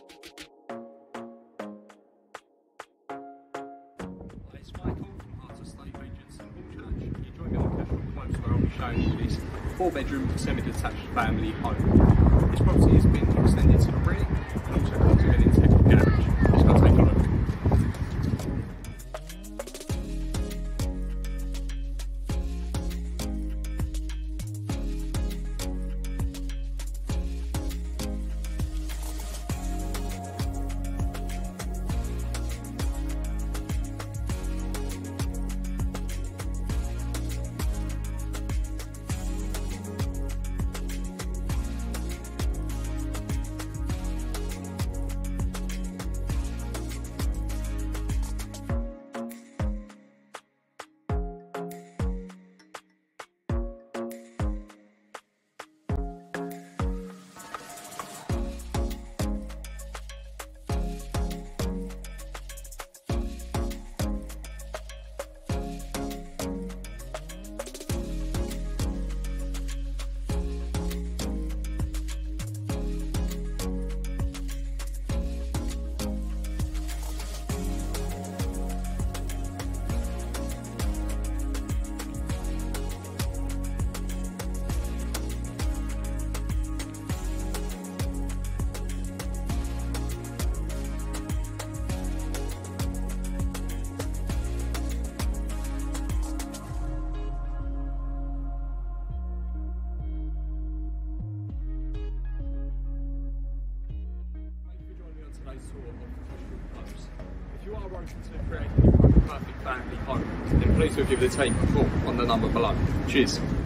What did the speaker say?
It's Michael from HAART Estate Agents in Hornchurch. You join me on Kestrel Close where I'll be showing you this 4-bedroom semi-detached family home. This property has been extended to the rear and also comes with an integral garage. Let's go take a look. If you are open to creating your perfect family home, then please do give the team a call on the number below. Cheers.